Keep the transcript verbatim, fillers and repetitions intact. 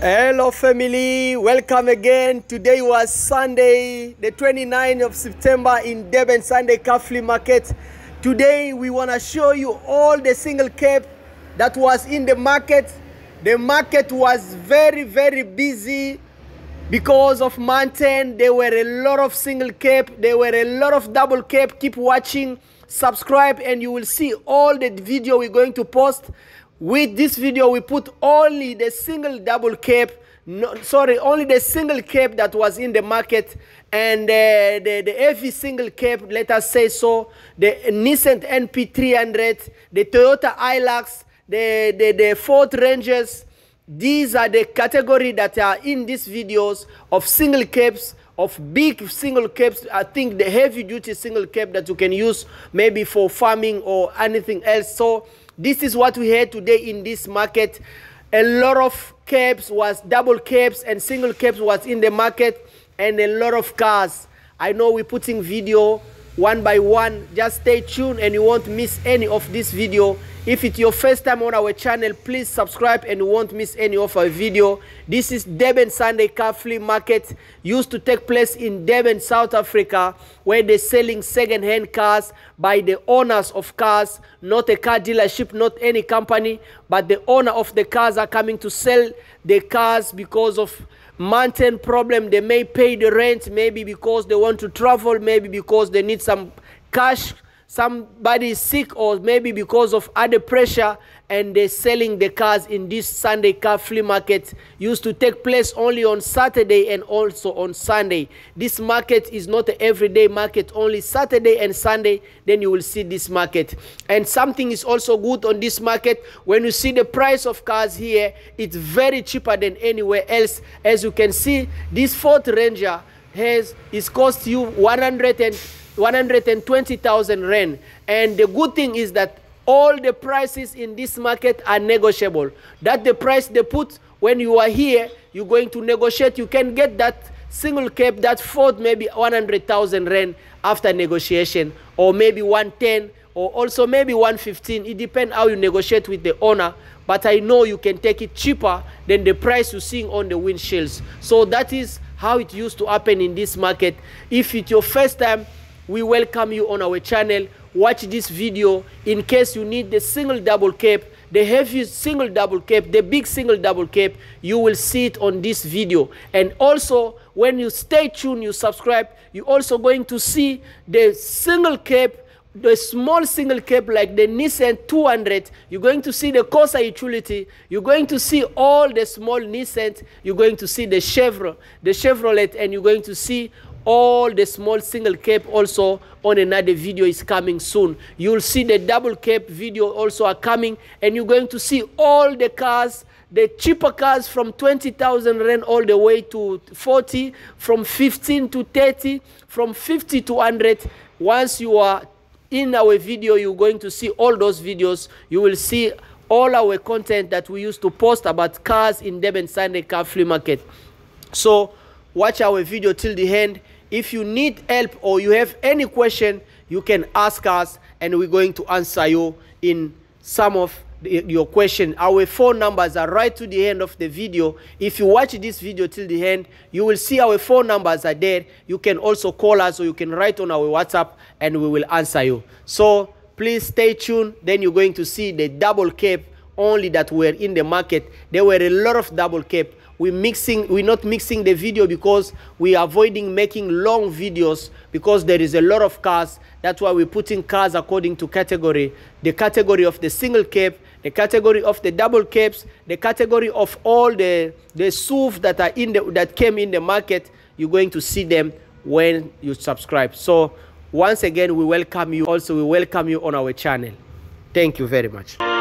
Hello family, welcome again. Today was Sunday, the twenty-ninth of September in Durban Sunday Car Flea Market. Today we want to show you all the single cap that was in the market. The market was very very busy because of mountain. There were a lot of single cap, there were a lot of double cap. Keep watching, subscribe, and you will see all the video we're going to post. With this video, we put only the single double cap, no, sorry, only the single cap that was in the market, and uh, the, the heavy single cap, let us say so, the Nissan N P three hundred, the Toyota Hilux, the, the, the Ford Rangers. These are the category that are in these videos of single caps, of big single caps. I think the heavy duty single cap that you can use maybe for farming or anything else. So this is what we had today in this market. A lot of caps was double caps and single caps was in the market, and a lot of cars. I know we're putting video one by one. Just stay tuned and you won't miss any of this video. If it's your first time on our channel, please subscribe and you won't miss any of our video. This is Durban Sunday Car Flea Market, used to take place in Durban, South Africa, where they're selling second-hand cars by the owners of cars, not a car dealership, not any company, but the owner of the cars are coming to sell the cars because of mountain problem. They may pay the rent, maybe because they want to travel, maybe because they need some cash, somebody is sick, or maybe because of other pressure, and they're selling the cars in this Sunday Car Flea Market. Used to take place only on Saturday and also on Sunday. This market is not an everyday market, only Saturday and Sunday, then you will see this market. And something is also good on this market, when you see the price of cars here, it's very cheaper than anywhere else. As you can see, this Ford Ranger has is cost you one hundred twenty thousand rand, and the good thing is that all the prices in this market are negotiable. That the price they put when you are here, you're going to negotiate. You can get that single cap, that Ford, maybe one hundred thousand rand after negotiation, or maybe one ten, or also maybe one fifteen. It depends how you negotiate with the owner, but I know you can take it cheaper than the price you're seeing on the windshields. So that is how it used to happen in this market. If it's your first time, we welcome you on our channel. Watch this video in case you need the single double cap, the heavy single double cap, the big single double cap. You will see it on this video. And also, when you stay tuned, you subscribe, you're also going to see the single cap, the small single cap like the Nissan two hundred. You're going to see the Corsa Utility. You're going to see all the small Nissan. You're going to see the Chevrolet, the Chevrolet, and you're going to see all the small single cap also on another video is coming soon. You'll see the double cap video also are coming, and you're going to see all the cars, the cheaper cars from twenty thousand rand all the way to forty, from fifteen to thirty, from fifty to one hundred. Once you are in our video, you're going to see all those videos. You will see all our content that we used to post about cars in Durban Sunday Car Flea Market. So watch our video till the end. If you need help or you have any question, you can ask us and we're going to answer you in some of the, your question. Our phone numbers are right to the end of the video. If you watch this video till the end, you will see our phone numbers are there. You can also call us or you can write on our WhatsApp and we will answer you. So please stay tuned. Then you're going to see the double cap only that were in the market. There were a lot of double cap. We're mixing, we're not mixing the video because we are avoiding making long videos because there is a lot of cars. That's why we're putting cars according to category. The category of the single cap, the category of the double caps, the category of all the, the S U V that are in the, that came in the market. You're going to see them when you subscribe. So once again, we welcome you. Also, we welcome you on our channel. Thank you very much.